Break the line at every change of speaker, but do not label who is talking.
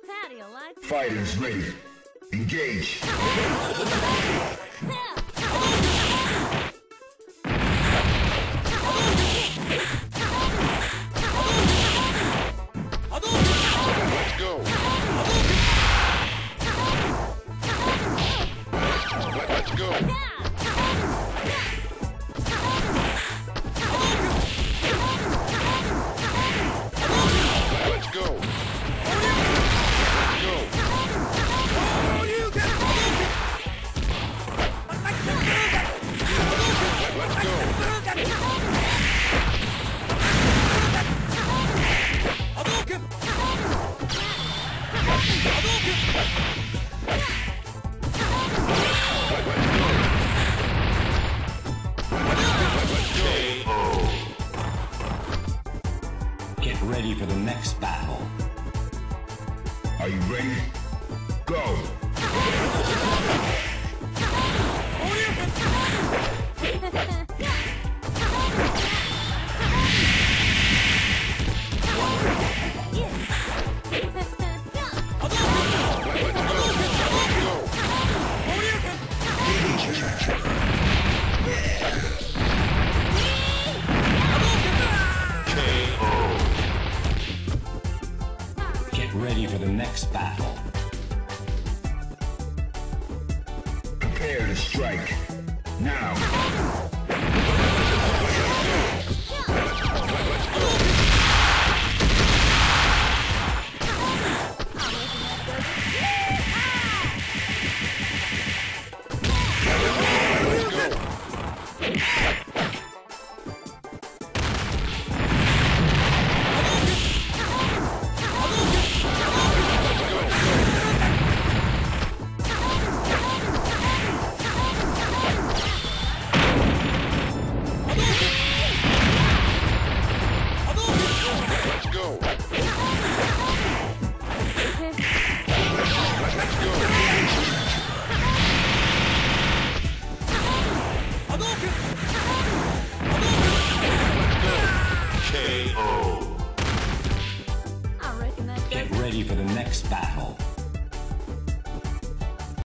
Fighters ready. Engage.
Let's go. Let's go. Let's go.
Get ready for the next battle.
Are you ready? Go!
Get ready for the next battle.
Prepare to strike. Now!
Get ready for the next battle.